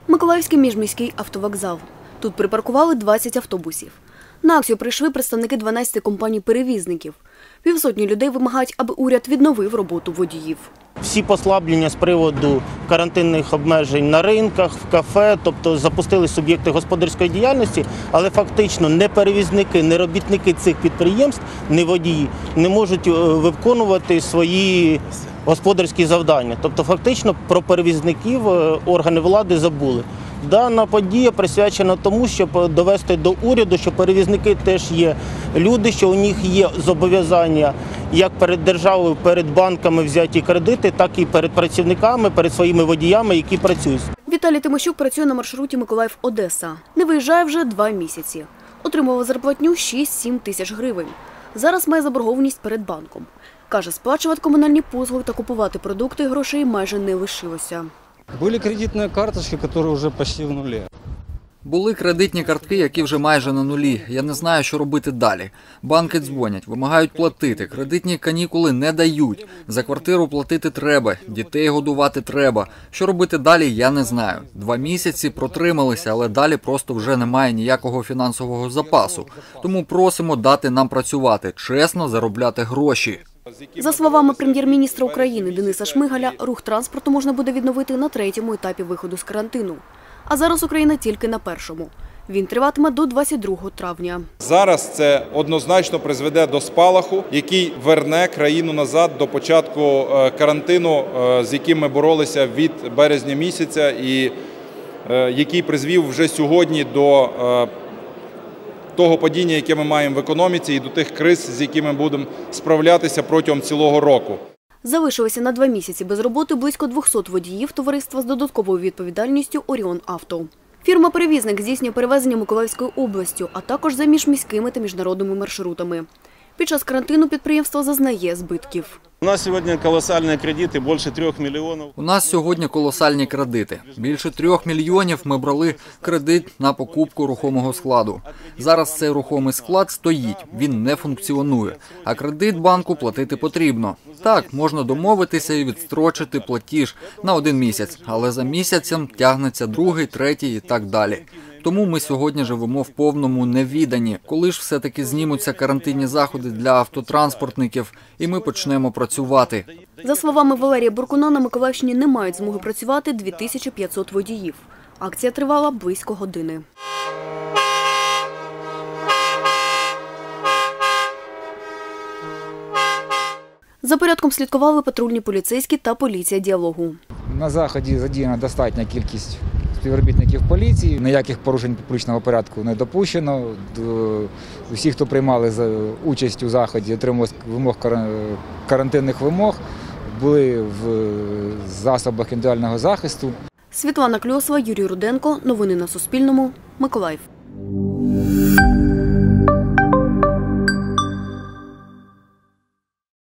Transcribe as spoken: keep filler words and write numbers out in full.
Миколаївський міжміський автовокзал. Тут припаркували двадцять автобусів. На акцію прийшли представники дванадцяти компаній-перевізників. Півсотні людей вимагають, аби уряд відновив роботу водіїв. Всі послаблення з приводу карантинних обмежень на ринках, в кафе, тобто запустили суб'єкти господарської діяльності, але фактично не перевізники, не робітники цих підприємств, не водії не можуть виконувати свої господарські завдання. Тобто фактично про перевізників органи влади забули. Дана подія присвячена тому, щоб довести до уряду, що перевізники теж є люди, що у них є зобов'язання як перед державою, перед банками взяті кредити, так і перед працівниками, перед своїми водіями, які працюють. Віталій Тимощук працює на маршруті Миколаїв-Одеса. Не виїжджає вже два місяці. Отримував зарплатню шість-сім тисяч гривень. Зараз має заборгованість перед банком. Каже, сплачувати комунальні послуги та купувати продукти грошей майже не лишилося. Були кредитні карточки, які вже почти в нулі. Були кредитні картки, які вже майже на нулі. Я не знаю, що робити далі. Банки дзвонять, вимагають платити, кредитні канікули не дають. За квартиру платити треба, дітей годувати треба. Що робити далі, я не знаю. Два місяці протрималися, але далі просто вже немає ніякого фінансового запасу. Тому просимо дати нам працювати, чесно заробляти гроші. За словами прем'єр-міністра України Дениса Шмигаля, рух транспорту можна буде відновити на третьому етапі виходу з карантину. А зараз Україна тільки на першому. Він триватиме до двадцять другого травня. Зараз це однозначно призведе до спалаху, який верне країну назад до початку карантину, з яким ми боролися від березня місяця і який призвів вже сьогодні до того падіння, яке ми маємо в економіці, і до тих криз, з якими будемо справлятися протягом цілого року. Залишилося на два місяці без роботи близько двохсот водіїв товариства з додатковою відповідальністю «Оріон Авто». Фірма-перевізник здійснює перевезення Миколаївською областю, а також за міжміськими та міжнародними маршрутами. Під час карантину підприємство зазнає збитків. У нас сьогодні колосальні кредити, більше трьох мільйонів. У нас сьогодні колосальні кредити. Більше трьох мільйонів ми брали кредит на покупку рухомого складу. Зараз цей рухомий склад стоїть, він не функціонує. А кредит банку платити потрібно. Так, можна домовитися і відстрочити платіж на один місяць, але за місяцем тягнеться другий, третій і так далі. Тому ми сьогодні живемо в повному невіданні. Коли ж все-таки знімуться карантинні заходи для автотранспортників, і ми почнемо працювати. За словами Валерія Буркуна, на Миколаївщині не мають змоги працювати дві тисячі п'ятсот водіїв. Акція тривала близько години. За порядком слідкували патрульні поліцейські та поліція діалогу. На заході задіяна достатня кількість співробітників поліції. Ніяких порушень публічного порядку не допущено. Усі, хто приймали участь у заході, отримували вимог карантинних вимог, були в засобах індивідуального захисту. Світлана Кльосова, Юрій Руденко. Новини на Суспільному. Миколаїв.